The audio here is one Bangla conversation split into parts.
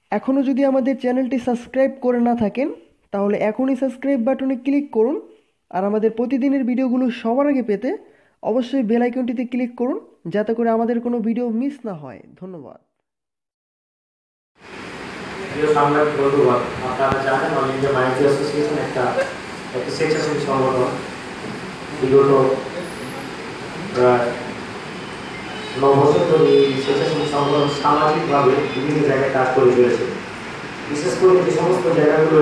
এখনও যদি আমাদের চ্যানেলটি সাবস্ক্রাইব করে না থাকেন তাহলে এখনই সাবস্ক্রাইব বাটনে ক্লিক করুন। আর আমাদের প্রতিদিনের ভিডিওগুলো সবার আগে পেতে অবশ্যই বেল আইকনটিতে ক্লিক করুন, যাতে করে আমাদের কোনো ভিডিও মিস না হয়। ধন্যবাদ। প্রিয় সাংবাদিক বন্ধুগণ, আপনারা জানেন অল ইন্ডিয়া মাইনরিটি অ্যাসোসিয়েশন একটা স্বেচ্ছাসেবী সংগঠন। বিগত প্রায় 9 বছর ধরে এই স্বেচ্ছাসেবী সংগঠন সামাজিকভাবে বিভিন্ন জায়গায় কাজ করে চলেছে। বিশেষ করে যে সমস্ত জায়গাগুলো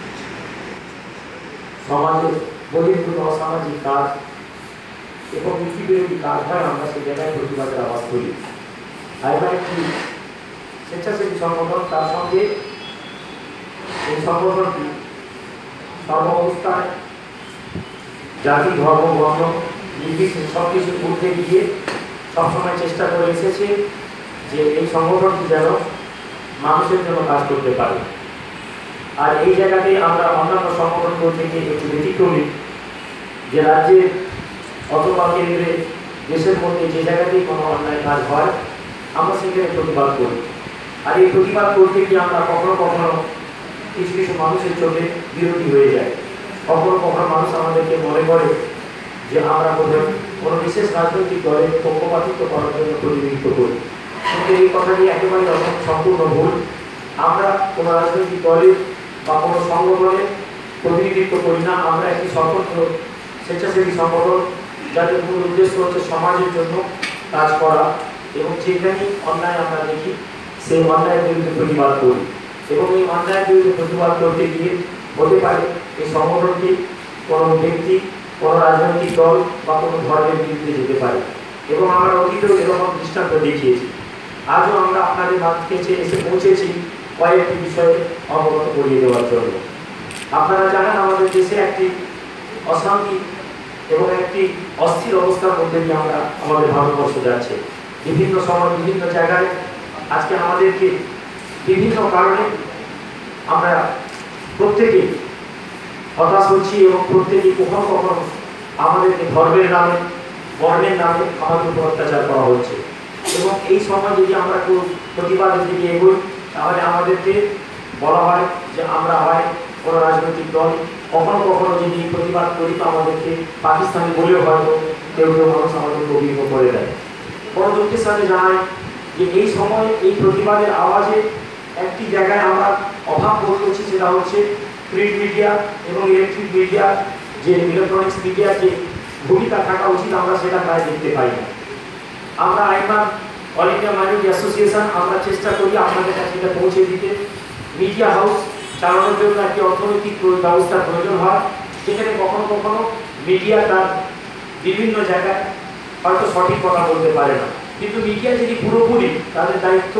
সমাজে বহির্ভূত অসামাজিক কাজ এবং নীতিবিরোধী কাজ হয়, আমরা সেই জায়গায় প্রতিবাদের আওয়াজ করি। আমরা একটি স্বেচ্ছাসেবী সংগঠন, তার সঙ্গে এই সংগঠনটি সর্বাবস্থায় জাতি, ধর্ম, বর্ণ নির্বিশেষে সব কিছু করতে গিয়ে সবসময় চেষ্টা করে এসেছে যে এই সংগঠনটি যেন মানুষের জন্য কাজ করতে পারে। আর এই জায়গাতে আমরা অন্যান্য সংগঠনগুলো থেকে একটু ব্যতিক্রমী, যে রাজ্যের অথবা কেন্দ্রে দেশের মধ্যে যে জায়গাতেই কোনো অন্যায় কাজ হয় আমরা সেখানে প্রতিবাদ করি। আর এই প্রতিবাদ করতে গিয়ে আমরা কখনো কখনো কিছু কিছু মানুষের চোখে বিরোধী হয়ে যায়। কখনো কখনো মানুষ আমাদেরকে মনে করে যে আমরা বোধহয় কোনো বিশেষ রাজনৈতিক দলের পক্ষপাতিত্ব করার জন্য প্রতিনিধিত্ব করি, কিন্তু এই কথাটি একেবারে সম্পূর্ণ ভুল। আমরা কোনো রাজনৈতিক দলের বা কোনো সংগঠনের প্রতিনিধিত্ব করি না। আমরা একটি স্বতন্ত্র স্বেচ্ছাসেবী সংগঠন, যাদের মূল উদ্দেশ্য হচ্ছে সমাজের জন্য কাজ করা এবং যেখানে অন্যায় আমরা দেখি সেই অন্যায়ের বিরুদ্ধে প্রতিবাদ করি। এবং এই অন্যায়ের বিরুদ্ধে প্রতিবাদ করতে গিয়ে হতে পারে এই সংগঠনটি কোনো ব্যক্তি, কোনো রাজনৈতিক দল বা কোনো ধর্মের বিরুদ্ধে যেতে পারে, এবং আমরা অতীতেও এরকম দৃষ্টান্ত দেখিয়েছি। আজও আমরা আপনাদের কাছে এসে পৌঁছেছি কয়েকটি বিষয়ে অবগত করিয়ে দেওয়ার জন্য। আপনারা জানেন আমাদের দেশে একটি অশান্তি এবং একটি অস্থির অবস্থার মধ্যে দিয়ে আমাদের ভারতবর্ষ যাচ্ছে। বিভিন্ন সময় বিভিন্ন জায়গায় আজকে আমাদেরকে বিভিন্ন কারণে আমরা প্রত্যেকে হতাশ হচ্ছি এবং প্রত্যেকে কখনো কখনো আমাদেরকে ধর্মের নামে, বর্ণের নামে আমাদের উপর অত্যাচার করা হচ্ছে। এবং এই সময় যদি আমরা প্রতিবাদের দিকে এগোই তাহলে আমাদেরকে বলা হয় যে আমরা হয় কোনো রাজনৈতিক দল। কখনো কখনো যদি প্রতিবাদ করি তো আমাদেরকে পাকিস্তানি বলেও হয়তো কেউ কেউ মানুষ আমাদেরকে অভিযোগ করে দেয়। বড় দুঃখের সাথে জানাই যে এই সময় এই প্রতিবাদের আওয়াজে একটি জায়গায় আমরা অভাব বোধ করছি, সেটা হচ্ছে প্রিন্ট মিডিয়া এবং ইলেকট্রিক মিডিয়া, যে ইলেকট্রনিক্স মিডিয়ার যে ভূমিকা থাকা উচিত আমরা সেটা প্রায় দেখতে পাই না। আমরা আইমান অল ইন্ডিয়া মাইনরিটি অ্যাসোসিয়েশন আমরা চেষ্টা করি আপনাদের কাছে এটা পৌঁছে দিতে। মিডিয়া হাউস চালানোর জন্য একটি অর্থনৈতিক ব্যবস্থার প্রয়োজন হয়, যেখানে কখনো কখনো মিডিয়া তার বিভিন্ন জায়গায় হয়তো সঠিক কথা বলতে পারে না, কিন্তু মিডিয়া যদি পুরোপুরি তাদের দায়িত্ব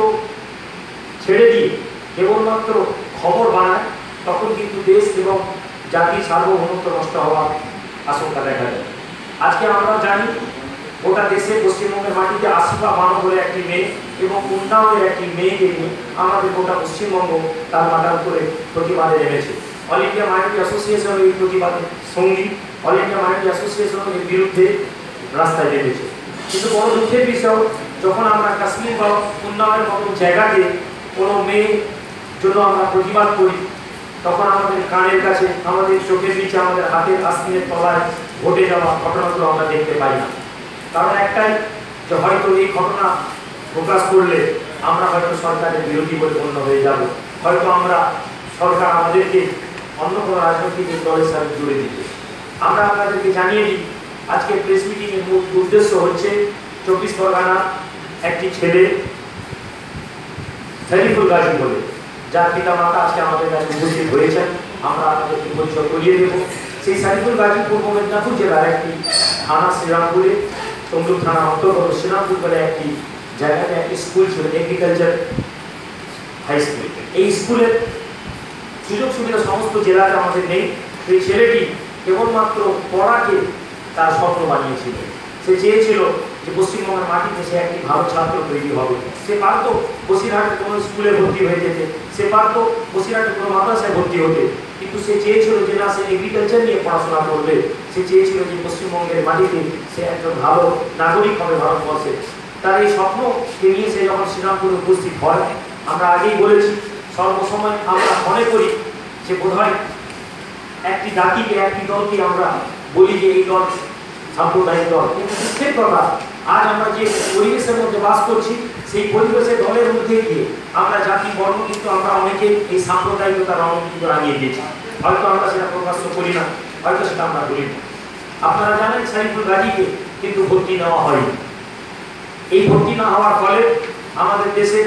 ছেড়ে দিয়ে কেবলমাত্র খবর বানায় তখন কিন্তু দেশ এবং জাতির সার্বভৌমত্ব নষ্ট হওয়ার আশঙ্কা দেখা যায়। আজকে আমরা জানি গোটা দেশে পশ্চিমবঙ্গের মাটিতে আসিফা বানো বলে একটি মেয়ে এবং উন্নয়নের একটি মেয়েকে নিয়ে আমাদের গোটা পশ্চিমবঙ্গ তার মাথার উপরে প্রতিবাদে নেমেছে। অল ইন্ডিয়া মাইনরিটি অ্যাসোসিয়েশন এই প্রতিবাদের সঙ্গী, অল ইন্ডিয়া মাইনরিটি অ্যাসোসিয়েশন এর বিরুদ্ধে রাস্তায় নেমেছে। কিন্তু বড় দুঃখের বিষয়, যখন আমরা কাশ্মীর বা উন্নয়নের মতো জায়গাতে কোনো মেয়ের জন্য আমরা প্রতিবাদ করি তখন আমাদের কানের কাছে, আমাদের চোখের নিচে, আমাদের হাতের আস্তিনের তলায় ঘটে যাওয়া ঘটনাগুলো আমরা দেখতে পাই না। কারণ একটাই, যে হয়তো এই ঘটনা প্রকাশ করলে আমরা হয়তো সরকারের বিরোধী বলে গণ্য হয়ে যাব, হয়তো আমরা সরকার আমাদেরকে অন্য কোনো রাজনৈতিক দলের সাথে জুড়ে দিবে। আমরা আপনাদেরকে জানিয়ে দিই, আজকে প্রেস মিটিংয়ের মূল উদ্দেশ্য হচ্ছে 24 পরগনা একটি ছেলে সাইফুল গাজী বলে, যার পিতা মাতা আজকে আমাদের কাছে উপস্থিত হয়েছেন, আমরা আপনাদেরকে পরিচয় করিয়ে দেব। সেই সাইফুল গাজী পূর্ব মেদিনীপুর জেলার একটি থানা শ্রীরামপুরে, তমলুক থানা অন্তর্গত শ্রীরামপুর বলে একটি জায়গাতে একটি স্কুল ছিল, এগ্রিকালচার হাই স্কুল। এই স্কুলের সুযোগ সুবিধা সমস্ত জেলাতে আমাদের নেই। সেই ছেলেটি কেবলমাত্র পড়াকে তার স্বপ্ন বানিয়েছিল। সে চেয়েছিল যে পশ্চিমবঙ্গের মাটিতে সে একটি ভালো ছাত্র তৈরি হবে। সে পারতো বসিরহাটে কোনো স্কুলে ভর্তি হয়ে যেতে, সে পারতো বসিরহাটে কোনো মাদ্রাসায় ভর্তি হতে, কিন্তু সে চেয়েছিল যে না, সে এগ্রিকালচার নিয়ে পড়াশোনা করবে। সে চেয়েছিল যে পশ্চিমবঙ্গের মাটিতে সে একজন ভালো নাগরিক হবে ভারতবর্ষে। তার এই স্বপ্নকে নিয়ে সে যখন শ্রীরামপুরে উপস্থিত হয়, আমরা আগেই বলেছি সর্বসময় আমরা মনে করি যে বোধহয় একটি জাতিকে, একটি দলকে আমরা বলি যে এই দল সাম্প্রদায়িক দল, কিন্তু দুঃখের কথা আজ আমরা যে পরিবেশের মধ্যে বাস করছি সেই পরিবেশে দলের মধ্যে গিয়ে আমরা জাতি বর্ণ কিন্তু আমরা অনেকে এই সাম্প্রদায়িকতার রং কিন্তু রাঙিয়ে দিয়েছি। হয়তো আমরা সেটা প্রকাশ করি না, হয়তো সেটা আমরা বলি না। আপনারা জানেন সাইফুল গাজীকে কিন্তু ভর্তি নেওয়া হয়নি। এই ভর্তি না হওয়ার ফলে আমাদের দেশের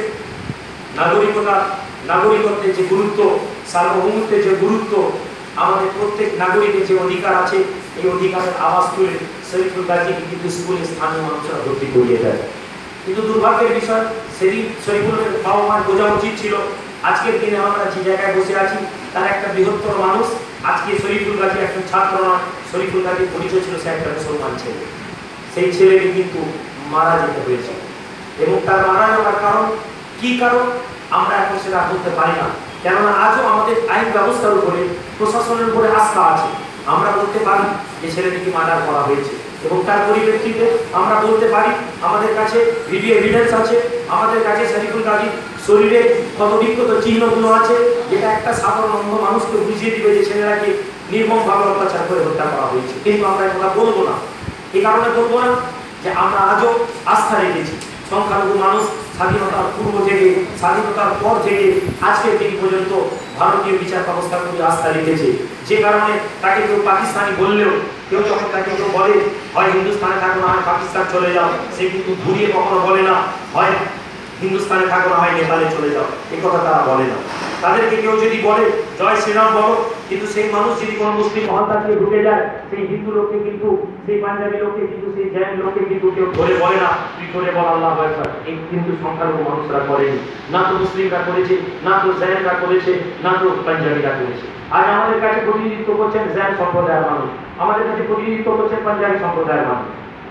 নাগরিকত্বের যে গুরুত্ব, সার্বভৌমত্বের যে গুরুত্ব, আমাদের প্রত্যেক নাগরিকের যে অধিকার আছে, এই অধিকারের আওয়াজ তুলে শরীফুল গাজীকে কিন্তু স্কুলে স্থানীয় মানুষরা ভর্তি করিয়ে দেয়। কিন্তু দুর্ভাগ্যের বিষয়, সেদিন শরীফুলের বাবা মার বোঝা উচিত ছিল আজকের দিনে আমরা যে জায়গায় বসে আছি তার একটা বৃহত্তর মানুষ। আজকে শরীফুল গাজী একজন ছাত্র নয়, শরীফুল গাজীর পরিচয় ছিল সে একটা মুসলমান ছেলে। সেই ছেলেকে কিন্তু মারা যেতে হয়েছে, এবং তার মারা যাওয়ার কারণ কি কারণ আমরা এখন সেটা বলতে পারি না। কেননা আজও আমাদের আইন ব্যবস্থার উপরে, প্রশাসনের উপরে আস্থা আছে। আমরা বলতে পারি যে ছেলেটিকে মার্ডার করা হয়েছে, এবং তার পরিপ্রেক্ষিতে আমরা বলতে পারি আমাদের কাছে ভিডিও এভিডেন্স আছে, আমাদের কাছে শরীফুল গাজীর শরীরে ক্ষতবিক্ষত চিহ্নগুলো আছে, যেটা একটা সাধারণ অন্ধ মানুষকে বুঝিয়ে দিবে যে ছেলেটাকে নির্মমভাবে অত্যাচার করে হত্যা করা হয়েছে। কিন্তু আমরা কথা বলবো না। এই কারণে বলবো না যে আমরা আজও আস্থা রেখেছি। সংখ্যালঘু মানুষ স্বাধীনতার পূর্ব থেকে, স্বাধীনতার পর থেকে আজকের দিন পর্যন্ত ভারতীয় বিচার ব্যবস্থার প্রতি আস্থা রেখেছে। যে কারণে তাকে কেউ পাকিস্তানি বললেও, কেউ যখন তাকে কেউ বলে হয় হিন্দুস্তানে থাকো না হয় পাকিস্তান চলে যাও, সে কিন্তু ঘুরিয়ে কখনো বলে না হয় হিন্দুস্তানে থাকো না হয় নেপালে চলে যাও, এই কথা তারা বলে না। তাদেরকে কেউ যদি বলে জয় শ্রীরাম বলো, কিন্তু সেই মানুষ যদি কোনো মুসলিম মহল্লা দিয়ে ঢুকে যায়, সেই হিন্দু লোককে কিন্তু, সেই পাঞ্জাবি লোককে কিন্তু, সেই জৈন লোককে কিন্তু কেউ ধরে বলে না তুই ধরে বল আল্লাহু আকবার। এই কিন্তু সংখ্যালঘু মানুষরা করেনি, না তো মুসলিমরা করেছে, না তো জৈনরা করেছে, না তো পাঞ্জাবিরা করেছে। আজ আমাদের কাছে প্রতিনিধিত্ব করছেন জৈন সম্প্রদায়ের মানুষ, আমাদের কাছে প্রতিনিধিত্ব করছেন পাঞ্জাবি সম্প্রদায়ের মানুষ।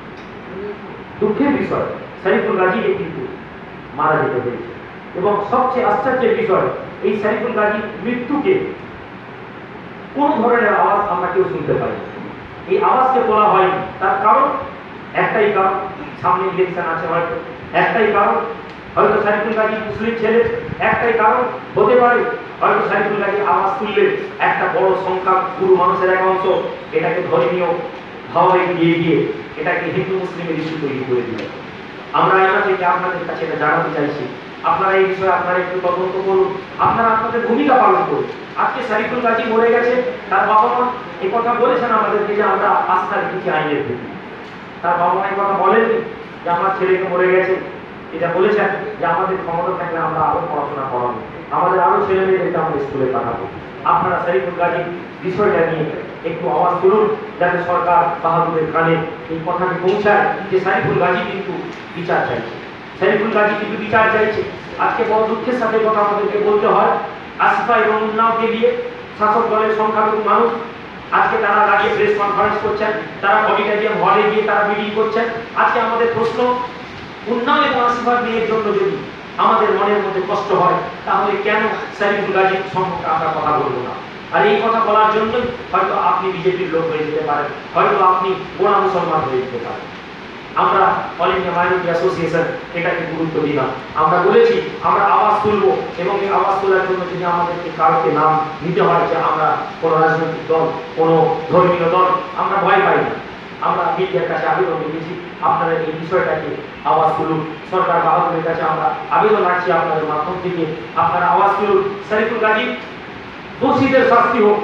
দুঃখের বিষয় শরীফুল গাজীকে কিন্তু মারা যেতে হয়েছে, এবং সবচেয়ে আশ্চর্যের বিষয় এই শরীফুল গাজীর মৃত্যুকে কোন ধরনের আওয়াজ আমরা কেউ শুনতে পাই। এই আওয়াজকে তোলা হয়নি, তার কারণ একটাই কারণ, সামনে ইলেকশন আছে হয়তো, একটাই কারণ হয়তো শরীফুল গাজী মুসলিম ছেলে, একটাই কারণ হতে পারে হয়তো শরীফুল গাজী আওয়াজ তুললে একটা বড় সংখ্যা পুরো মানুষের এক অংশ এটাকে ধর্মীয় ভাবে গিয়ে এটাকে হিন্দু মুসলিমের ইস্যু তৈরি করে দিল। আমরা এটা থেকে আপনাদের কাছে এটা জানাতে চাইছি, আপনারা এই বিষয়ে আপনারা একটু তদন্ত করুন, আপনারা আপনাদের ভূমিকা পালন করুন। আজকে শরীফুল গাজী মরে গেছে, তার বাবা মা এই কথা বলেছেন আমাদেরকে যে আমরা আস্থা রেখেছি আইনের প্রতি। তার বাবা মা এই কথা বলেননি যে আমার ছেলেকে মরে গেছে, এটা বলেছেন যে আমাদের ক্ষমতা থাকলে আমরা আরো পড়াশোনা করাবো, আমাদের আরো ছেলে মেয়েদেরকে আমরা স্কুলে পাঠাবো। আপনারা শরীফুল গাজীর বিষয়টা নিয়ে একটু আওয়াজ তুলুন, যাতে সরকার বাহাদুরের কানে এই কথাটি পৌঁছায় যে শরীফুল গাজী কিন্তু বিচার চাইছে, শরীফুল গাজী কিন্তু বিচার চাইছে। আজকে বড় দুঃখের সাথে কথা আমাদেরকে বলতে হয়, আসিফা এবং উন্নাওকে দিয়ে শাসক দলের সংখ্যালঘু মানুষ আজকে তারা দাঁড়িয়ে প্রেস কনফারেন্স করছেন, তারা অডিটোরিয়াম হলে গিয়ে তারা মিটিং করছেন। আজকে আমাদের প্রশ্ন, উন্নাও এবং আসিফার মেয়ের জন্য যদি আমাদের মনের মধ্যে কষ্ট হয়, তাহলে কেন শরীফুল গাজীর সম্পর্কে আমরা কথা বলবো না? আর এই কথা বলার জন্যই হয়তো আপনি বিজেপির লোক হয়ে যেতে পারেন, হয়তো আপনি গোড়া মুসলমান হয়ে যেতে পারেন। আমরা অল ইন্ডিয়া মাইনরিটি অ্যাসোসিয়েশন এটাকে গুরুত্ব দিই না। আমরা বলেছি আমরা আওয়াজ তুলবো, এবং এই আওয়াজ তোলার জন্য যদি আমাদেরকে কাউকে নাম নিতে হয় যে আমরা কোনো রাজনৈতিক দল, কোনো ধর্মীয় দল, আমরা ভয় পাই না। আমরা মিডিয়ার কাছে আবেদন রেখেছি আপনারা এই বিষয়টাকে আওয়াজ তুলুন। সরকার বাহাদুরের কাছে আমরা আবেদন রাখছি আপনাদের মাধ্যম থেকে, আপনারা আওয়াজ তুলুন। শরীফুল গাজী দোষীদের শাস্তি হোক।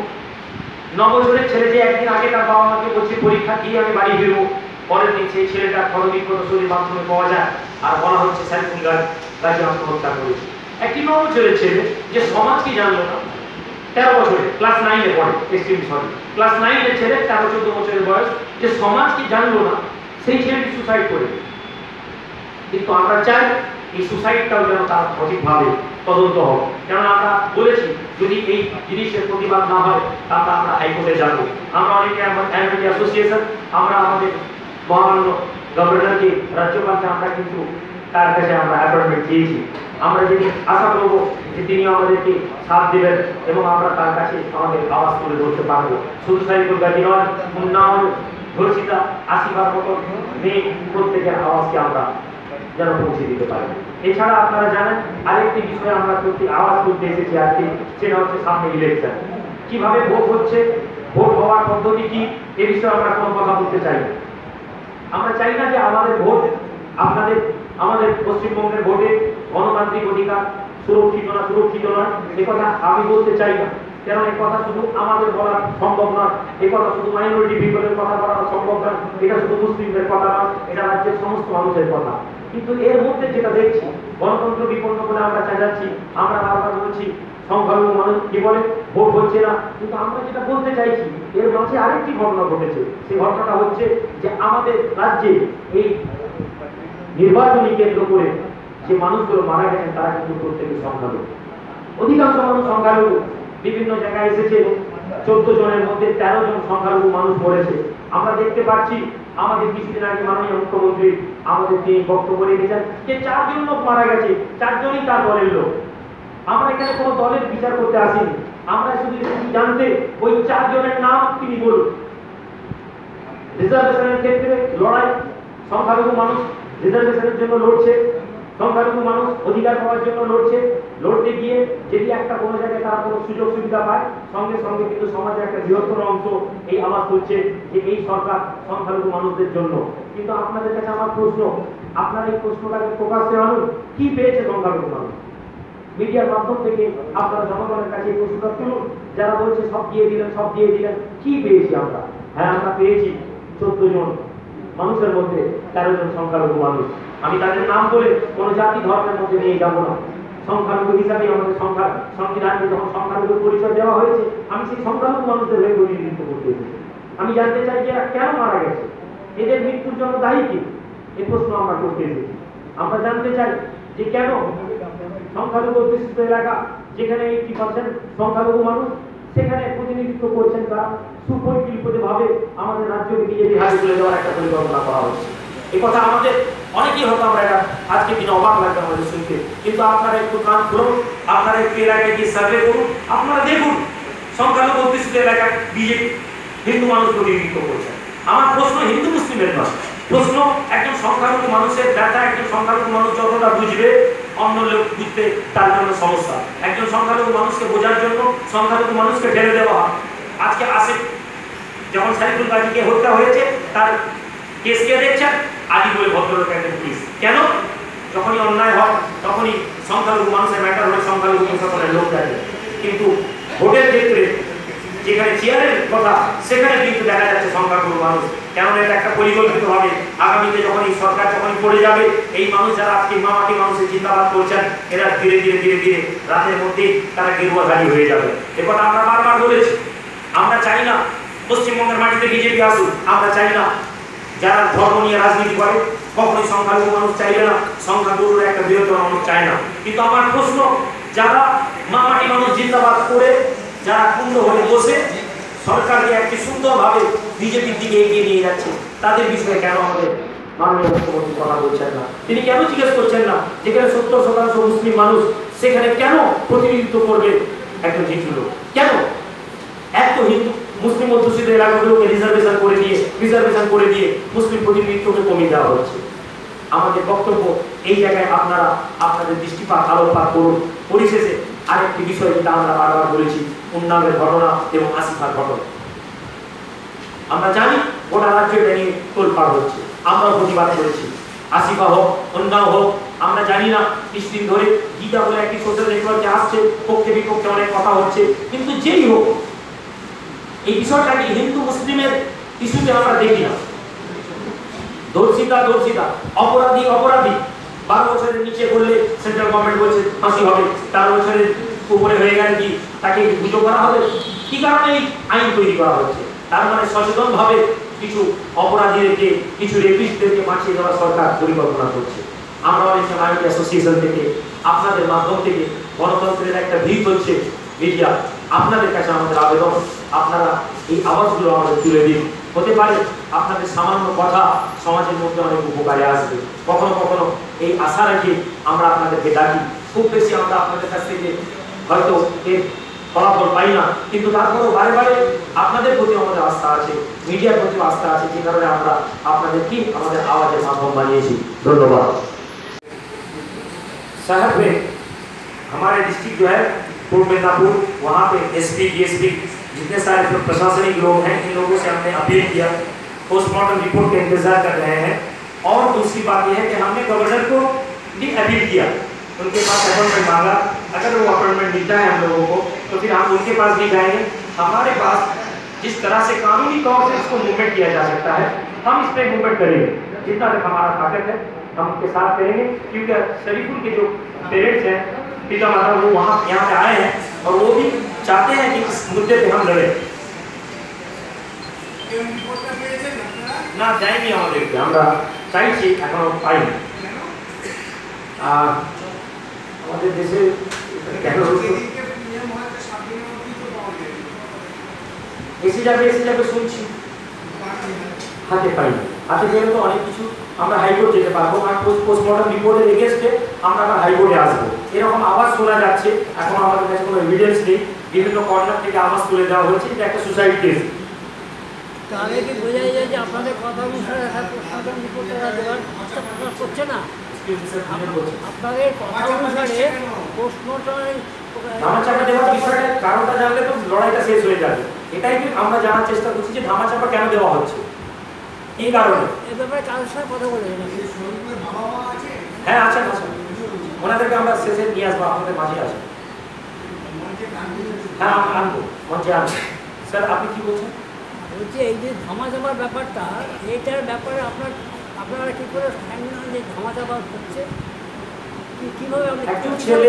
9 বছরের ছেলে যে একদিন আগে তার বাবা মাকে বলছে পরীক্ষা দিয়ে আমি বাড়ি ফিরবো, পরের দিন সেই ছেলেটা ক্ষতবিক্ষত শরীর বাথরুমে পাওয়া যায়, আর বলা হচ্ছে শরীফুল গাজী আত্মহত্যা করেছে। একটি 9 বছরের ছেলে যে সমাজ কি জানলো না, 13 বছরে ক্লাস 9-এ পড়ে, ক্লাস 9-এর ছেলে 13-14 বছরের বয়স, যে সমাজ কি জানলো না, সেই ছেলেটি সুসাইড করে। কিন্তু আমরা চাই এই সুসাইডটাও যেন তার সঠিকভাবে তদন্ত হোক। কারণ আমরা বলেছি যদি এই জিনিসের প্রতিবাদ না হয় তাহলে আমরা হাইকোর্টে যাব। আমরা অল ইন্ডিয়া মাইনরিটি অ্যাসোসিয়েশন আমরা আমাদের মহামান্য গভর্নরকে, রাজ্যপালকে আমরা কিন্তু তার কাছে আমরা অ্যাপয়েন্টমেন্ট দিয়েছি। আমরা যদি আশা করবো যে তিনি আমাদেরকে সাথ দেবেন এবং আমরা তার কাছে আমাদের আওয়াজ তুলে ধরতে পারবো। শুধু শরীফুল গাজী নয়, উন্নাও, ধর্ষিতা, আসিফার মতো মেয়ে, প্রত্যেকের আওয়াজকে আমরা যেন পৌঁছে দিতে পারি। এছাড়া আপনারা জানেন আরেকটি বিষয়ে আমরা আওয়াজ করতে এসেছি আজকে, সেটা হচ্ছে সামনে ইলেকশন। কিভাবে ভোট হচ্ছে, ভোট হওয়ার পদ্ধতি কি, এ বিষয়ে আমরা কোনো কথা বলতে চাই না। আমরা চাই না যে আমাদের ভোট আমাদের পশ্চিমবঙ্গের ভোটে গণতান্ত্রিক অধিকার সুরক্ষিত না সুরক্ষিত নয়, এ কথা আমি বলতে চাই না। কেন এই কথা শুধু আমাদের বলা সম্ভব নয়, এই কথা শুধু মাইনরিটি পিপলের কথা বলা সম্ভব নয়, এটা শুধু মুসলিমদের কথা নয়, এটা রাজ্যের সমস্ত মানুষের কথা। কিন্তু এর মধ্যে যেটা দেখছি, গণতন্ত্র বিপন্ন বলে আমরা চাইছি, আমরা বারবার বলছি সংখ্যালঘু মানুষ কি বলে ভোট হচ্ছে না, কিন্তু আমরা যেটা বলতে চাইছি এর মাঝে আরেকটি ঘটনা ঘটেছে। সেই ঘটনাটা হচ্ছে যে আমাদের রাজ্যে এই নির্বাচনী কেন্দ্র করে যে মানুষগুলো মারা গেছেন তারা কিন্তু প্রত্যেকে সংখ্যালঘু, অধিকাংশ মানুষ সংখ্যালঘু। বিভিন্ন জায়গায় এসেছে 14 জনের মধ্যে 13 জন সংখ্যালঘু মানুষ পড়েছে। আমরা দেখতে পাচ্ছি আমাদের কিছুদিন আগে মাননীয় মুখ্যমন্ত্রী আমাদের তিনি বক্তব্য রেখেছেন যে 4 জন লোক মারা গেছে, 4 জনই তার দলের লোক। আমরা এখানে কোনো দলের বিচার করতে আসিনি, আমরা শুধু এসেছি জানতে ওই 4 জনের নাম তিনি বলুন। রিজার্ভেশনের ক্ষেত্রে লড়াই, সংখ্যালঘু মানুষ রিজার্ভেশনের জন্য লড়ছে, সংখ্যালঘু মানুষ অধিকার পাওয়ার জন্য লড়ছে। লড়তে গিয়ে যদি একটা কোনো জায়গায় তারা কোনো সুযোগ সুবিধা পায়, সঙ্গে সঙ্গে কিন্তু সমাজের একটা বৃহত্তর অংশ এই আওয়াজ করছে যে এই সরকার সংখ্যালঘু মানুষদের জন্য। কিন্তু আপনাদের কাছে আমার প্রশ্ন, আপনারা এই প্রশ্নটাকে প্রকাশ্যে আনুন, কি পেয়েছে সংখ্যালঘু মানুষ? মিডিয়ার মাধ্যম থেকে আপনারা জনগণের কাছে এই প্রশ্নটা তুলুন। যারা বলছে সব দিয়ে দিলেন, সব দিয়ে দিলেন, কি পেয়েছি আমরা? হ্যাঁ, আমরা পেয়েছি 14 জন মানুষের মধ্যে 13 জন সংখ্যালঘু মানুষ। আমি তাদের নাম বলে কোন জাতি ধর্মের মধ্যে নিয়ে যাব না। সংখ্যালঘু হিসাবে আমাদের সংবিধানে যখন সংখ্যালঘু পরিচয় দেওয়া হয়েছে, আমি সেই সংখ্যালঘু মানুষদের হয়ে প্রতিনিধিত্ব করতে এসেছি। আমি জানতে চাই যে এরা কেন মারা গেছে, এদের মৃত্যুর জন্য দায়ী কি, এই প্রশ্ন আমরা করতে এসেছি। আমরা জানতে চাই যে কেন সংখ্যালঘু অধ্যুষিত এলাকা যেখানে 80% সংখ্যালঘু মানুষ, সেখানে প্রতিনিধিত্ব করছেন তারা সুপরিকল্পিত ভাবে আমাদের রাজ্যকে বিজেপি হাতে তুলে দেওয়ার একটা পরিকল্পনা করা হচ্ছে। এই কথা আমাদের অনেকেই হয়তো আমরা এটা আজকে দিনে অবাক লাগবে আমাদের শুনতে, কিন্তু আপনারা একটু কান খুলুন, আপনারা একটু এলাকায় গিয়ে সার্ভে করুন, আপনারা দেখুন সংখ্যালঘু অধ্যুষিত এলাকায় বিজেপি হিন্দু মানুষ প্রতিনিধিত্ব করছেন। আমার প্রশ্ন হিন্দু মুসলিমের নয়, প্রশ্ন একজন সংখ্যালঘু মানুষের ব্যথা একজন সংখ্যালঘু মানুষ যতটা বুঝবে, অন্য লোক বুঝতে তার জন্য সমস্যা। একজন সংখ্যালঘু মানুষকে বোঝার জন্য সংখ্যালঘু মানুষকে ঢেলে দেওয়া হয়। আজকে আসে যখন সাইফুল গাজীকে হত্যা হয়েছে, তার কেস কে দেখছেন? আলী বলে ভদ্রলোক একজন পুলিশ। কেন? যখনই অন্যায় হয় তখনই সংখ্যালঘু মানুষের ম্যাটার হলে সংখ্যালঘু সকলের লোক দেখে। কিন্তু ভোটের ক্ষেত্রে যেখানে চেয়ারের কথা, সেখানে কিন্তু দেখা যাচ্ছে সংখ্যালঘু মানুষ। কেননা এটা একটা পরিকল্পিত ভাবে আগামীতে যখন এই সরকার যখনই পড়ে যাবে, এই মানুষ যারা আজকে মামাটি মানুষের চিন্তাভাব করছেন, এরা ধীরে ধীরে ধীরে ধীরে রাতের মধ্যে তারা গেরুয়াধারী হয়ে যাবে। এ কথা আমরা বারবার বলেছি। আমরা চাই না পশ্চিমবঙ্গের মাটিতে বিজেপি আসুক, আমরা চাই না যারা ধর্ম নিয়ে রাজনীতি করে কখনোই সংখ্যালঘু মানুষ চাইবে না, সংখ্যালঘুর একটা বৃহত্তর মানুষ চায় না। কিন্তু আমার প্রশ্ন, যারা মামাটি মানুষ জিন্দাবাদ করে যারা কুণ্ড হয়ে বসে সরকারকে একটি সুন্দরভাবে বিজেপির দিকে এগিয়ে নিয়ে যাচ্ছে, তাদের বিষয়ে কেন আমাদের মাননীয় মুখ্যমন্ত্রী কথা বলছেন না? তিনি কেন জিজ্ঞেস করছেন না যেখানে 70% মুসলিম মানুষ, সেখানে কেন প্রতিনিধিত্ব করবে একজন হিন্দু লোক? কেন এত হিন্দু মুসলিম অধ্যুষিত এলাকাগুলোকে রিজার্ভেশন করে দিয়ে মুসলিম প্রতিনিধিত্বকে কমিয়ে দেওয়া হচ্ছে? আমাদের বক্তব্য এই জায়গায় আপনারা আপনাদের দৃষ্টিপাত আলোকপাত করুন। পরিশেষে আরেকটি বিষয় যেটা আমরা বারবার বলেছি, উন্নয়নের ঘটনা এবং আসিফার ঘটনা। আমরা জানি গোটা রাজ্য এটা নিয়ে তোলপাড় হচ্ছে, আমরাও প্রতিবাদ করেছি। আসিফা হোক, উন্নয়ন হোক, আমরা জানি না কিছুদিন ধরে গীতা বলে একটি সোশ্যাল নেটওয়ার্কে আসছে, পক্ষে বিপক্ষে অনেক কথা হচ্ছে, কিন্তু যেই হোক এই বিষয়টাকে হিন্দু মুসলিমের ইস্যুতে আমরা দেখি না। দর্শিতা অপরাধী 12 বছরের নিচে করলে সেন্ট্রাল গভর্নমেন্ট বলছে ফাঁসি হবে, 13 বছরের উপরে হয়ে গেলে কি তাকে পুজো করা হবে? কি কারণে এই আইন তৈরি করা হচ্ছে? তার মানে সচেতন ভাবে কিছু অপরাধীদেরকে, কিছু রেপিস্টদেরকে বাঁচিয়ে দেওয়ার সরকার পরিকল্পনা করছে। আমরা অনেক মাইনরিটি অ্যাসোসিয়েশন থেকে, আপনাদের মাধ্যম থেকে গণতন্ত্রের একটা ভিত হচ্ছে মিডিয়া, আপনাদের কাছে আমাদের আবেদন, আপনারা এই আওয়াজগুলো আমাদের তুলে দিন। হতে পারে আপনাদের সামান্য কথা সমাজের মধ্যে অনেক উপকারে আসবে। কখনো কখনো এই আশা রেখে আমরা আপনাদেরকে ডাকি। খুব বেশি আমরা আপনাদের কাছ থেকে হয়তো এর ফলাফল পাই না, কিন্তু তারপরেও বারে বারে আপনাদের প্রতি আমাদের আস্থা আছে, মিডিয়ার প্রতি আস্থা আছে, যে কারণে আমরা আপনাদেরকে আমাদের আওয়াজের মাধ্যম বানিয়েছি। ধন্যবাদ। शहर में हमारे डिस्ट्रिक्ट जो है पूर्व मिदनापुर, वहाँ पे एसपी डीएसपी जितने सारे प्रशासनिक लोग हैं, इन लोगों से हमने अपील किया, पोस्टमार्टम रिपोर्ट का इंतजार कर रहे हैं। और दूसरी बात यह है कि हमने गवर्नर को भी अपील किया, उनके पास अपॉइंटमेंट मांगा। अगर वो अपॉइंटमेंट मिलता है हम लोगों को तो फिर हम उनके पास भी जाएंगे। हमारे पास जिस तरह से कानूनी तौर से इसको मूवमेंट किया जा सकता है, हम इस पर मूवमेंट करेंगे। जितना तक हमारा ताकत है हम उनके साथ करेंगे, क्योंकि शरीफुल के जो पेरेंट्स हैं, पिता माता, वो वहाँ यहाँ पे आए हैं और वो भी चाहते हैं कि इस मुद्दे पे हम लड़ें। না যাইনি আমাদেরকে, আমরা চাইছি এখনো পাইনি। আমাদের দেশে কেন এসে যাবে শুনছি, হাতে পাইনি। হাতে গেলে তো অনেক কিছু আমরা হাইকোর্ট যেতে পারবো, আর পোস্টমর্টম রিপোর্টের এগেন্স্টে আমরা আবার হাইকোর্টে আসবো, এরকম আওয়াজ শোনা যাচ্ছে। এখন আমাদের কাছে কোনো এভিডেন্স নেই, বিভিন্ন কর্নার থেকে আওয়াজ তুলে দেওয়া হয়েছে যে একটা সুসাইড কেস। তাহলে কি বোঝা যায় যে আপনাদের কথা অনুসারে পোস্টমর্টম রিপোর্টটা দেওয়ার আস্থা প্রকাশ করছে না? আপনাদের কথা অনুসারে পোস্টমর্টমের ধামাচাপা দেওয়ার বিষয়টা কারণটা জানলে তো লড়াইটা শেষ হয়ে যাবে। এটাই কি আমরা জানার চেষ্টা করছি যে ধামাচাপা কেন দেওয়া হচ্ছে, এই কারণে। এ ব্যাপারে কারোর সাথে কথা বলেছেন? হ্যাঁ আছেন, ওনাদেরকে আমরা শেষে নিয়ে আসবো, আপনাদের মাঝে আসবো। হ্যাঁ আনবো, মঞ্চে আনবো। স্যার আপনি কি বলছেন? বলছি এই যে ধামাচাপার ব্যাপারটা, এইটার ব্যাপারে আপনারা কী করে জানেন যে ধামাচাপা হচ্ছে? কীভাবে একজন ছেলে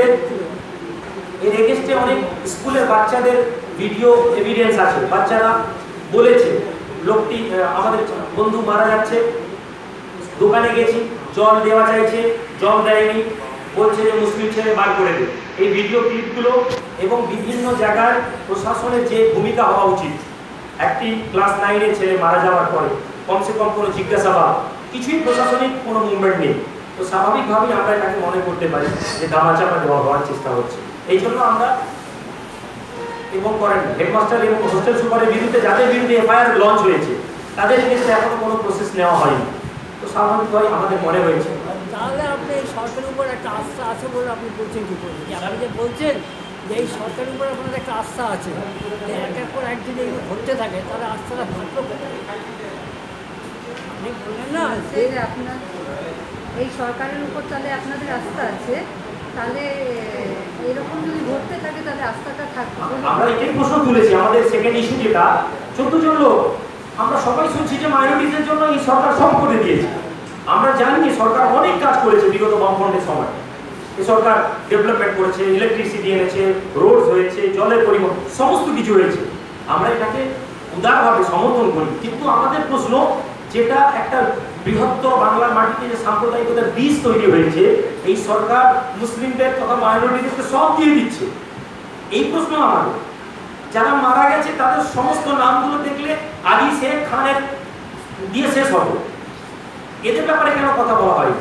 এর এগেস্টে অনেক স্কুলের বাচ্চাদের ভিডিও এভিডেন্স আছে, বাচ্চারা বলেছে লোকটি আমাদের বন্ধু মারা যাচ্ছে, দোকানে গেছি জল দেওয়া চাইছে, জল দেয়নি, বলছে যে মুসলিম ছেলে বার করে দেবে। এই ভিডিও ক্লিপগুলো এবং বিভিন্ন জায়গায় প্রশাসনের যে ভূমিকা হওয়া উচিত, একটি ক্লাস 9-এর ছেলে মারা যাওয়ার পরে কমসে কম কোনো জিজ্ঞাসাবাদ, কিছুই প্রশাসনিক কোনো মুভমেন্ট নেই, তো স্বাভাবিকভাবেই আমরা এটাকে মনে করতে পারি যে ধামাচাপা দেওয়া হওয়ার চেষ্টা হচ্ছে। এই জন্য আমরা এবং করেন হেডমাস্টার এবং হোস্টেল সুপারের বিরুদ্ধে, যাদের বিরুদ্ধে এফআইআর লঞ্চ হয়েছে, তাদের এগেন্স্টে এখনো কোনো প্রসেস নেওয়া হয়নি, তো স্বাভাবিকভাবেই আমাদের মনে হয়েছে। তাহলে আপনি এই সরকারের উপর একটা আস্থা আছে বলে আপনি বলছেন কী করে? যে আপনি যে বলছেন যে এই সরকারের উপর আপনার একটা আস্থা আছে, যে একের পর এক যদি এগুলো ঘটতে থাকে তাহলে আস্থাটা থাকলো কোথায়? আপনি বললেন না যে আপনার এই সরকারের উপর তাহলে আপনাদের আস্থা আছে, তাহলে এরকম যদি ঘটতে থাকে তাহলে আস্থাটা থাকবে। আমরা এটাই প্রশ্ন তুলেছি, আমাদের সেকেন্ড ইস্যু যেটা 14 জন লোক, আমরা সবাই শুনছি যে মাইনরিটিদের জন্য এই সরকার সব করে দিয়েছে। আমরা জানি সরকার অনেক কাজ করেছে বিগত বামফ্রন্টের সময়, এই সরকার ডেভেলপমেন্ট করেছে, ইলেকট্রিসিটি এনেছে, রোডস হয়েছে, জলের পরিবহন, সমস্ত কিছু হয়েছে। আমরা এটাকে উদারভাবে সমর্থন করি, কিন্তু আমাদের প্রশ্ন যেটা একটা বৃহত্তর বাংলার মাটিতে যে সাম্প্রদায়িকতার বীজ তৈরি হয়েছে, এই সরকার মুসলিমদের তথা মাইনরিটিদেরকে সব দিয়ে দিচ্ছে। এই প্রশ্ন আমাদের, যারা মারা গেছে তাদের সমস্ত নামগুলো দেখলে আলী শেখ খানের দিয়ে শেষ হবে, এদের ব্যাপারে কেন কথা বলা হয়?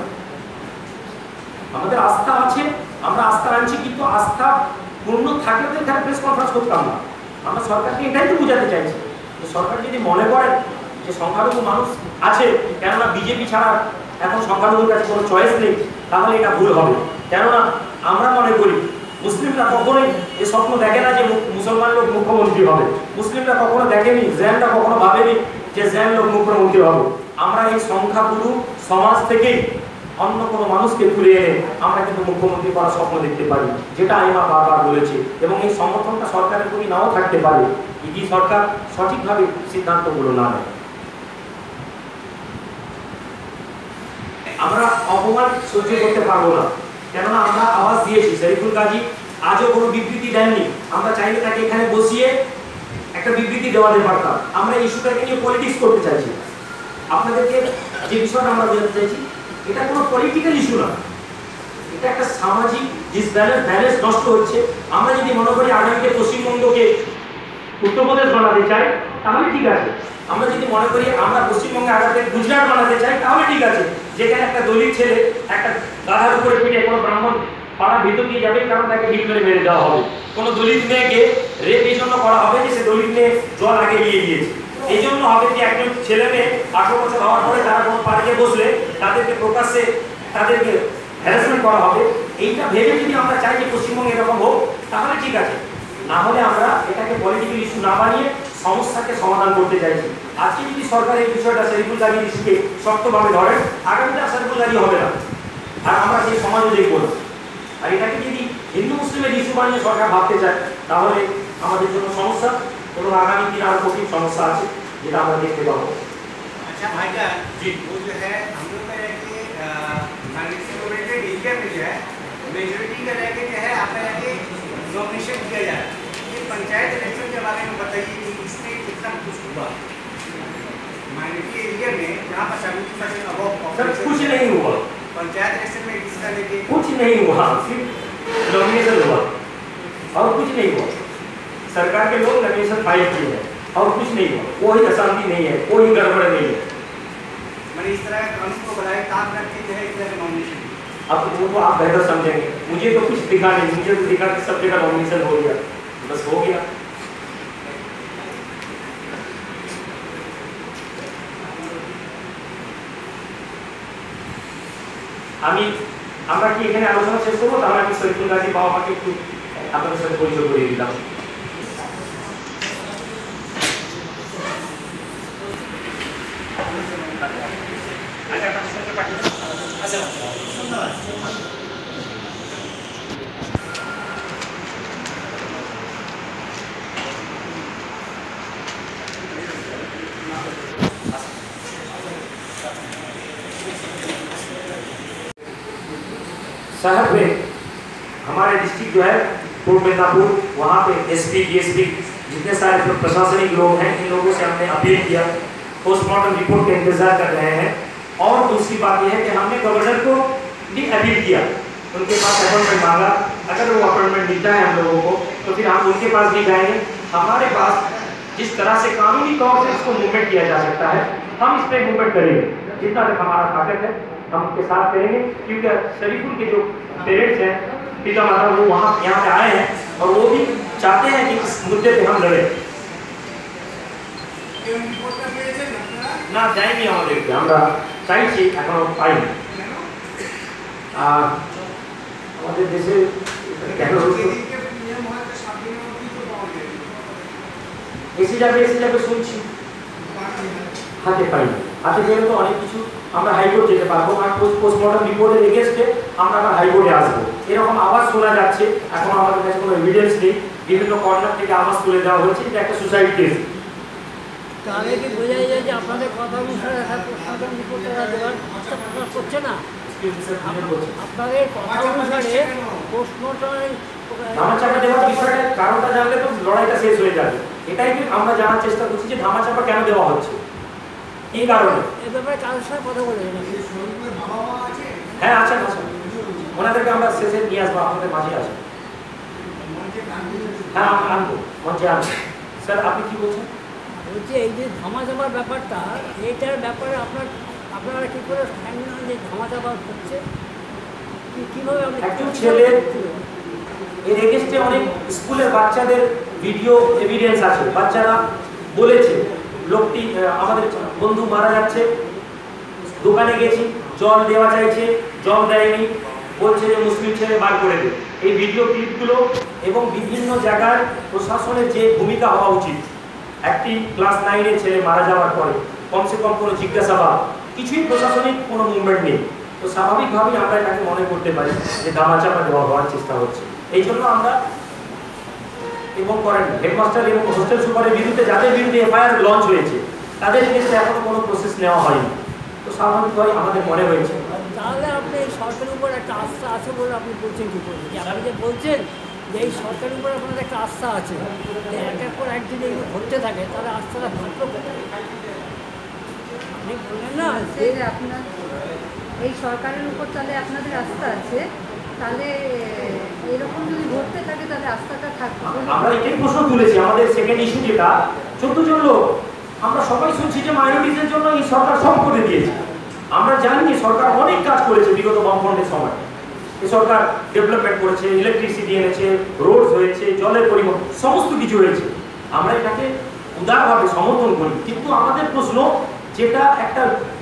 আমাদের আস্থা আছে, আমরা আস্থা আনছি, কিন্তু আস্থা পূর্ণ থাকলে তো এখানে প্রেস কনফারেন্স করতাম না। আমরা সরকারকে এটাই তো বোঝাতে চাইছি যে সরকার যদি মনে করে যে সংখ্যালঘু মানুষ আছে, কেননা বিজেপি ছাড়া এখন সংখ্যালঘুর কাছে কোনো চয়েস নেই, তাহলে এটা ভুল হবে। কেননা আমরা মনে করি মুসলিমরা কখনোই এ স্বপ্ন দেখে না যে মুসলমান লোক মুখ্যমন্ত্রী হবে, মুসলিমরা কখনো দেখেনি, জৈনরা কখনো ভাবেনি যে জৈন লোক মুখ্যমন্ত্রী হবে। আমরা এই সংখ্যাগুরু সমাজ থেকেই অন্য কোনো মানুষকে তুলে এনে আমরা কিন্তু মুখ্যমন্ত্রী করার স্বপ্ন দেখতে পারি, যেটা আইমা বারবার বলেছে। এবং এই সমর্থনটা সরকারের প্রতি নাও থাকতে পারে যদি সরকার সঠিকভাবে সিদ্ধান্তগুলো না নেয়। আমরা অপমান সহ্য করতে পারবো না, কেননা আমরা আওয়াজ দিয়েছি। শরীফুল গাজী আজও কোনো বিবৃতি দেননি, আমরা চাইলে তাকে এখানে বসিয়ে একটা বিবৃতি দেওয়াতে পারতাম। আমরা ইস্যুটাকে নিয়ে পলিটিক্স করতে চাইছি। আপনাদেরকে যে বিষয়টা আমরা বোঝাতে চাইছি, এটা কোনো পলিটিক্যাল ইস্যু না, এটা একটা সামাজিক ব্যালেন্স নষ্ট হচ্ছে। আমরা যদি মনে করি আগামীতে পশ্চিমবঙ্গকে উত্তরপ্রদেশ বানাতে চাই তাহলে ঠিক আছে, আমরা যদি মনে করি আমরা পশ্চিমবঙ্গে আগামীতে গুজরাট বানাতে চাই তাহলে ঠিক আছে, যেখানে একটা দলিত ছেলে একটা গাধার উপরে পিঠে কোনো ব্রাহ্মণ পাড়ার ভিতর দিয়ে যাবে, কারণ তাকে ভিড় করে মেরে দেওয়া হবে। কোনো দলিত মেয়েকে রেপ এই জন্য করা হবে যে সে দলিত মেয়ে জল আগে নিয়ে গিয়েছে। এই জন্য হবে যে একজন ছেলে মেয়ে 18 বছর হওয়ার পরে তারা কোনো পার্কে বসলে তাদেরকে প্রকাশ্যে তাদেরকে হ্যারাসমেন্ট করা হবে, এইটা ভেবে যদি আমরা চাই যে পশ্চিমবঙ্গে এরকম হোক তাহলে ঠিক আছে, না হলে আমরা এটাকে পলিটিক্যাল ইস্যু না বানিয়ে সমস্যাকে সমাধান করতে চাইছি। আজকে যদি সরকার এই বিষয়টা শরীফুল্লাহ ইস্যুকে শক্তভাবে ধরেন, আগামীতে শরীফুল্লাহ হবে না, আর আমরা সেই সমাজও দেখব না। আর এটাকে যদি হিন্দু মুসলিমের ইস্যু বানিয়ে সরকার ভাবতে চায় তাহলে আমাদের জন্য সমস্যা, এবং আগামী দিন আরো কঠিন সমস্যা আছে যেটা আমরা দেখতে পাবো। अच्छा भाईजान जी, वो जो है हम लोग का है कि माइनॉरिटी ओरिएंटेड एरिया में जो है मेजोरिटी का रह के जो है आप के नॉमिनेशन किया जा रहा है। ये पंचायत इलेक्शन के बारे में बताइए कि इसमें कितना कुछ हुआ माइनॉरिटी एरिया में जहाँ पर 70% अबव सर कुछ नहीं हुआ, पंचायत इलेक्शन में इसका लेके कुछ नहीं हुआ, सिर्फ नॉमिनेशन हुआ और कुछ नहीं हुआ। सरकार के लोग नॉमिनेशन फाइल किए हैं और कुछ नहीं हुआ, कोई अशांति नहीं है, कोई गड़बड़ नहीं है। मैंने इस तरह का कानून को बनाए काम रखते जो है इस तरह नॉमिनेशन। अब वो तो आप बेहतर समझेंगे, मुझे तो कुछ दिखा नहीं, मुझे तो दिखा कि सब जगह नॉमिनेशन हो गया, बस हो गया। আমরা কি এখানে আলোচনা শেষ করবো? তাহলে আমি শরীফুল্লাহ বাবা মাকে একটু আপনাদের সাথে পরিচয় করিয়ে দিলাম। शहर में हमारे डिस्ट्रिक्ट जो है पूर्व मिदनापुर, वहाँ पे एसपी डीएसपी जितने सारे प्रशासनिक लोग हैं, इन लोगों से हमने अपील किया, पोस्टमार्टम रिपोर्ट का इंतजार कर रहे हैं। और दूसरी बात यह है कि हमने गवर्नर को भी अपील किया, उनके पास अपॉइंटमेंट मांगा, अगर वो अपॉइंटमेंट मिलता है हम लोगों को तो फिर हम उनके पास भी जाएंगे। हमारे पास जिस तरह से कानूनी तौर से इसको मूवमेंट किया जा सकता है हम इस पर मूवमेंट करेंगे, जितना तक हमारा ताकत है हम उनके साथ करेंगे। क्योंकि शरीफुल के जो पेरेंट्स हैं, पिता माता, वो वहाँ यहाँ पे आए हैं और वो भी चाहते हैं कि इस मुद्दे पे हम लड़ें। না যাইনি আমাদেরকে, আমরা চাইছি এখনো পাইনি। আমাদের দেশে কেন এসে যাবে শুনছি, হাতে পাইনি। হাতে গেলে তো অনেক কিছু আমরা হাইকোর্ট যেতে পারবো, আর পোস্টমর্টম রিপোর্টের এগেন্স্টে আমরা আবার হাইকোর্টে আসবো, এরকম আওয়াজ শোনা যাচ্ছে। এখন আমাদের কাছে কোনো এভিডেন্স নেই, বিভিন্ন কর্নার থেকে আওয়াজ তুলে দেওয়া হয়েছে যে একটা সুসাইড কেস। তাহলে কি বোঝা যায় যে আপনাদের কথা অনুসারে পোস্টমর্টম রিপোর্ট দেওয়ার আস্থা প্রকাশ করছে না? আপনাদের কথা অনুসারে পোস্টমর্টম ধামাচাপা দেওয়ার বিষয়টা কারণটা জানলে তো লড়াইটা শেষ হয়ে যাবে। এটাই কি আমরা জানার চেষ্টা করছি যে ধামাচাপা কেন দেওয়া হচ্ছে, এই কারণে। এ ব্যাপারে কারোর সাথে কথা বলে হ্যাঁ আছেন, ওনাদেরকে আমরা শেষে নিয়ে আসবো, আপনাদের মাঝে আসবো। হ্যাঁ আনবো, মঞ্চে আনবো। স্যার আপনি কি বলছেন? বলছি এই যে ধামাচাপার ব্যাপারটা, এইটার ব্যাপারে আপনারা কী করে জানেন যে ধামাচাপা হচ্ছে? কীভাবে একজন ছেলে এর এগেন্স্টে অনেক স্কুলের বাচ্চাদের ভিডিও এভিডেন্স আছে, বাচ্চারা বলেছে লোকটি আমাদের বন্ধু মারা যাচ্ছে, দোকানে গেছি জল দেওয়া চাইছে, জল দেয়নি, বলছে যে মুসলিম ছেলে বার করে দেবে। এই ভিডিও ক্লিপগুলো এবং বিভিন্ন জায়গায় প্রশাসনের যে ভূমিকা হওয়া উচিত, একটি ক্লাস 9-এর ছেলে মারা যাওয়ার পরে কমসে কম কোনো জিজ্ঞাসাবাদ, কিছুই প্রশাসনিক কোনো মুভমেন্ট নেই, তো স্বাভাবিকভাবেই আমরা এটাকে মনে করতে পারি যে ধামাচাপা দেওয়া হওয়ার চেষ্টা হচ্ছে। এই জন্য আমরা এবং করেন হেডমাস্টার এবং হোস্টেল সুপারের বিরুদ্ধে, যাদের বিরুদ্ধে এফআইআর লঞ্চ হয়েছে তাদের এগেন্স্টে এখনো কোনো প্রসেস নেওয়া হয়নি, তো স্বাভাবিকভাবেই আমাদের মনে হয়েছে। তাহলে আপনি এই সরকারের উপর একটা আস্থা আছে বলে আপনি বলছেন কী করে? আপনি যে বলছেন যে এই সরকারের উপর আপনাদের একটা আস্থা আছে, একের পর এক যদি এগুলো ঘটতে থাকে তাহলে আস্থাটা থাকলো কোথায়? আপনি বললেন না সেই যে আপনার এই সরকারের উপর তাহলে আপনাদের আস্থা আছে, তাহলে এরকম যদি ঘটতে থাকে তাহলে আস্থাটা থাকবে। আমরা এটাই প্রশ্ন তুলেছি, আমাদের সেকেন্ড ইস্যু যেটা 14 জন লোক, আমরা সবাই শুনছি যে মাইনরিটিদের জন্য এই সরকার সব করে দিয়েছে। আমরা জানি যে সরকার অনেক কাজ করেছে বিগত বামফ্রন্টের সময়, এই সরকার ডেভেলপমেন্ট করেছে, ইলেকট্রিসিটি এনেছে, রোডস হয়েছে, জলের পরিবহন, সমস্ত কিছু হয়েছে, আমরা এটাকে উদারভাবে সমর্থন করি। কিন্তু আমাদের প্রশ্ন যেটা একটা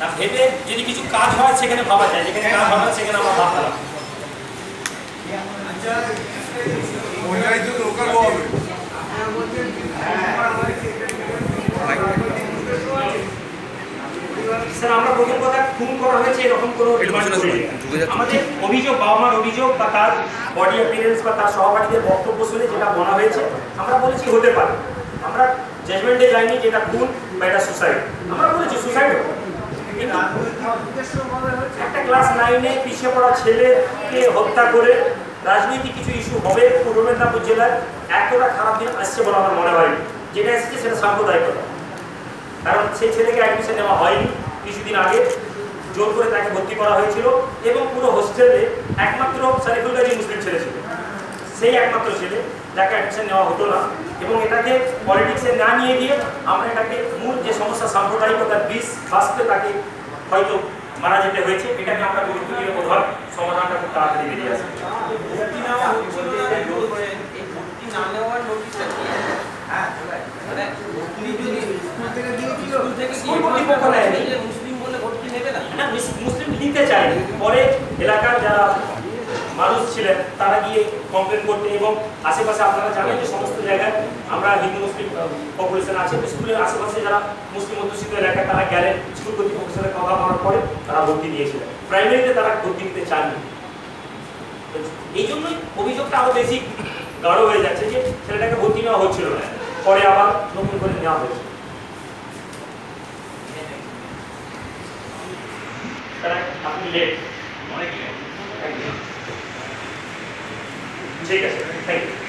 না ভেবে যদি কিছু কাজ হয় সেখানে ভাবা যায়, যেখানে কাজ হবে না সেখানে আমরা ভাবলাম। পঞ্চায়েত তো লোকাল হবে। স্যার আমরা প্রথম কথা খুন করা হয়েছে এরকম কোনো ডিমান্ড করিনি। আমাদের অভিযোগ, বাবা মার অভিযোগ বা তার বডি অ্যাপিয়ারেন্স বা তার সহপাঠীদের বক্তব্য শুনে যেটা বলা হয়েছে আমরা বলেছি হতে পারে। আমরা জাজমেন্টে যাইনি যেটা খুন বা এটা সুসাইড, আমরা বলেছি সুসাইড। একটা ক্লাস 9-এ পিছিয়ে পড়া ছেলেকে হত্যা করে রাজনৈতিক কিছু ইস্যু হবে পূর্ব মেদিনীপুর জেলায়, এতটা খারাপ দিন আসছে বলে আমার মনে হয়নি। যেটা এসেছে সেটা সাম্প্রদায়িকতা, কারণ সেই ছেলেকে অ্যাডমিশন নেওয়া হয়নি। কিছুদিন আগে জোর করে তাকে ভর্তি করা হয়েছিল এবং পুরো হোস্টেলে একমাত্র শরীফুল গাজী মুসলিম ছেলে ছিল, সেই একমাত্র ছেলে যাকে অ্যাডমিশন নেওয়া হতো না। এবং এটাকে পলিটিক্সে না নিয়ে গিয়ে আমরা এটাকে মূল যে সমস্যা সাম্প্রদায়িকতার বিষ বাঁচতে তাকে হয়তো মারা যেতে হয়েছে, এটাকে আমরা গুরুত্ব দিয়ে বোধহয় সমাধানটা খুব তাড়াতাড়ি বেরিয়ে আসে। মুসলিম নিতে চায়নি, পরে এলাকার যারা মানুষ ছিলেন তারা গিয়ে কমপ্লেন করতে, এবং আশেপাশে আপনারা জানেন যে সমস্ত জায়গায় আমরা হিন্দু মুসলিম পপুলেশন আছে, স্কুলের আশেপাশে যারা মুসলিম অধ্যুষিত এলাকায় তারা গেলেন, স্কুল কর্তৃপক্ষের সাথে কথা বলার পরে তারা ভর্তি দিয়েছিলেন। প্রাইমারিতে তারা ভর্তি দিতে চাননি। এই জন্যই অভিযোগটা আরো বেশি গাঢ় হয়ে যাচ্ছে যে ছেলেটাকে ভর্তি নেওয়া হচ্ছিল না, পরে আবার নতুন করে নেওয়া হয়েছে। আপনি লেট, অনেক লেট। ठीक है, थैंक यू।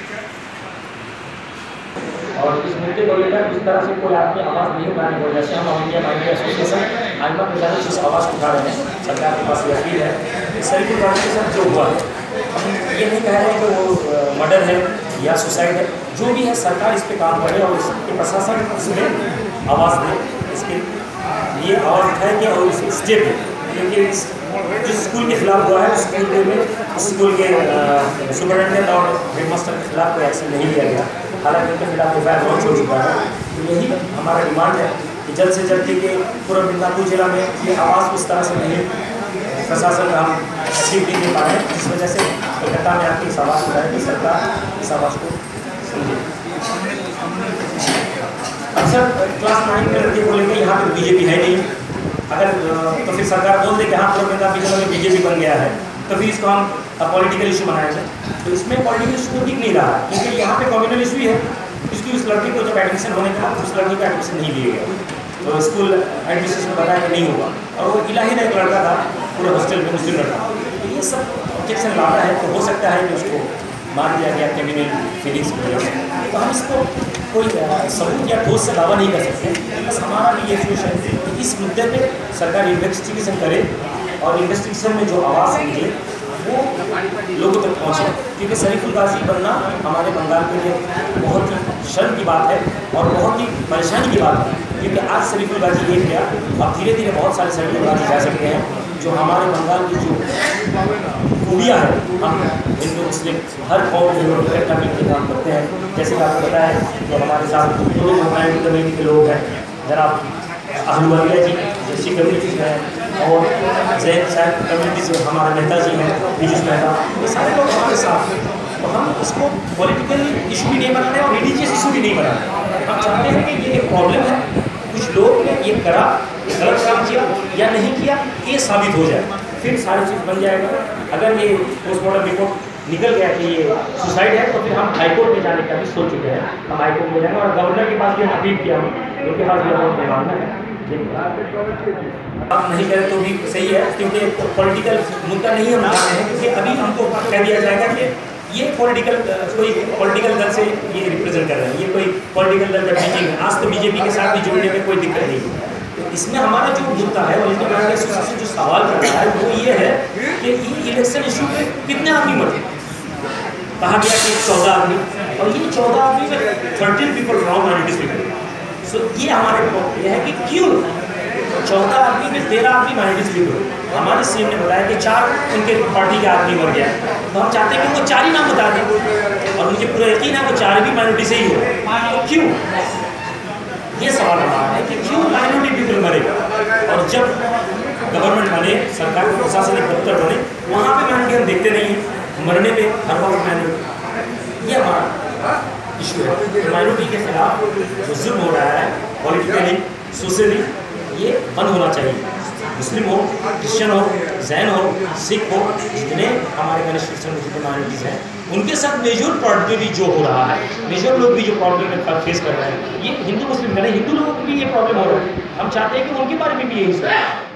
और इस मुद्दे को लेकर जिस तरह से कोई आपकी आवाज़ नहीं उठानी हो, जैसे हम इंडिया माइंड एसोसिएशन आइमा के जाने इस आवाज़ उठा रहे हैं, सरकार के पास ये अपील है कि शरीफुल गाजी के साथ जो हुआ है, हम ये नहीं कह रहे हैं कि वो मर्डर है या सुसाइड है, जो भी है सरकार इस पर काम करे और इसके प्रशासन इसमें आवाज़ दे, इसके लिए आवाज़ उठाएंगे और इसे स्टेप लें। क्योंकि जिस स्कूल के खिलाफ हुआ है स्कूल में स्कूल के सुपरिटेंडेंट और हेडमास्टर के खिलाफ कोई एक्शन नहीं लिया गया, हालांकि उनके खिलाफ एफआईआर लॉन्च हो चुका है। तो यही हमारा डिमांड है कि जल्द से जल्द कि पूर्व मिदनापुर जिला में ये आवाज़ उस तरह से नहीं प्रशासन हम अचीव नहीं दे पा रहे हैं, जिस वजह से कोलकाता में आके इस आवाज़ उठाए कि सरकार इस आवाज़ को समझे। अक्सर क्लास 9 के लड़के बोलेंगे यहाँ पर बीजेपी है नहीं, अगर तो फिर सरकार बोल दे कि हाँ पूर्व मिदनापुर जिला में बीजेपी बन गया है, तो फिर इसको हम पॉलिटिकल इशू बनाएंगे। तो इसमें पॉलिटिकल इशू ठीक नहीं रहा, क्योंकि यहाँ पे कम्युनल इशू ही है। इसकी उस लड़के को जब एडमिशन होने का उस लड़के को एडमिशन नहीं दिया गया, तो स्कूल एडमिनिस्ट्रेशन में बताया कि नहीं होगा, और वो इलाही का एक लड़का था पूरे हॉस्टल में मुस्लिम लड़का। तो ये सब ऑब्जेक्शन लाता है, तो हो सकता है कि उसको मार दिया गया क्रिमिनल फीलिंग्स की वजह से। तो हम इसको कोई सबूत या ठोस से दावा नहीं कर सकते। बस हमारा भी ये सोच है कि इस मुद्दे पे सरकार इन्वेस्टिगेशन करे और इन्वेस्टिगेशन में जो आवाज़ निकले वो लोगों तक पहुँचे, क्योंकि शरीफुल गाजी बनना हमारे बंगाल के लिए बहुत ही शर्म की बात है और बहुत ही परेशानी की बात है। क्योंकि आज शरीफुल गाजी एक गया, अब धीरे धीरे बहुत सारे शरीफुल गाजी जा सकते हैं, जो हमारे बंगाल की जो खूबियाँ है, हम हिंदू मुस्लिम हर कौम के लोग इकट्ठा मिलकर काम करते हैं। जैसे कि आपको पता है जो हमारे साथ दोनों कम्युनिटी के लोग हैं, जनाब अहलुवालिया जी जो सिख कम्युनिटी हैं, और जैन साहब कम्युनिटी जो हमारे मेहता जी हैं, पीयूष मेहता, ये सारे लोग हमारे साथ हैं। तो हम इसको पॉलिटिकल इशू भी नहीं बना रहे और रिलीजियस इशू भी नहीं बना रहे। हम चाहते हैं कि ये एक प्रॉब्लम है, कुछ लोग ने ये करा, ये गलत काम किया या नहीं किया, ये साबित हो जाए, फिर सारी चीज़ बन जाएगा। अगर ये पोस्टमार्टम रिपोर्ट निकल गया कि ये सुसाइड है, तो फिर हम हाईकोर्ट में जाने का भी सोच चुके हैं। हम हाईकोर्ट में जाएंगे और गवर्नर के पास भी हम अपील किया हूँ, उनके पास भी बहुत मांगना है। आप नहीं करें तो भी सही है, क्योंकि पॉलिटिकल मुद्दा नहीं हम उठा रहे हैं, क्योंकि अभी हमको कह दिया जाएगा कि ये पॉलिटिकल कोई पॉलिटिकल दल से ये रिप्रेजेंट कर रहे हैं, ये कोई पॉलिटिकल दल का मीटिंग है। आज तो बीजेपी के साथ भी जुड़ने में कोई दिक्कत नहीं है। तो इसमें हमारा जो मुद्दा है और इसमें एसोसिएशन जो सवाल करता है वो ये है कि ये इलेक्शन इशू पे कितने आदमी मरे। कहा गया कि 14 आदमी, और ये 14 आदमी में 13 people from minorities people. So ये हमारे ये है कि क्यों 14 आदमी में 13 आदमी माइनॉरिटीज पीपल। हमारे सीएम ने बताया कि 4 उनके पार्टी के आदमी मर गया, तो हम चाहते हैं कि वो 4 ही नाम बता दें, और मुझे पूरा यकीन है वो 4 भी माइनॉरिटी से ही हो। तो क्यों ये सवाल हमारा है कि क्यों माइनॉरिटी पीपल मरे, और जब गवर्नमेंट बने, सरकार प्रशासनिक दफ्तर बने, वहाँ पे माइनॉरिटी हम देखते नहीं हैं, मरने पे हर वक्त माइनॉरिटी। ये हमारा इशू है। माइनॉरिटी के खिलाफ जो जुल्म हो रहा है पॉलिटिकली, सोशली, ये बंद होना चाहिए। मुस्लिम हो, क्रिश्चियन हो, जैन हो, सिख हो, जितने हमारे कॉन्स्टिट्यूशन में जितने माइनॉरिटीज़ हैं, उनके साथ मेजर प्रॉब्लम जो हो रहा है, मेजर लोग भी जो प्रॉब्लम फेस कर रहे हैं, ये हिंदू मुस्लिम नहीं, हिंदू लोगों को भी ये प्रॉब्लम हो रहा है। हम चाहते हैं कि उनके बारे में भी यही सोचें।